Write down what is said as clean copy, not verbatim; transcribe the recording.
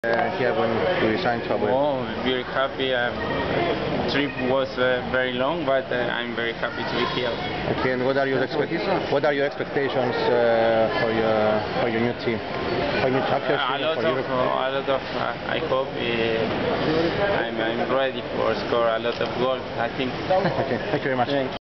Here when we signed to Oh, very happy. Trip was very long, but I'm very happy to be here. Okay, and what are your expectations for your new team? For your championship, A lot for Europe? of. I hope I'm ready for score a lot of goals. I think. Okay, thank you very much.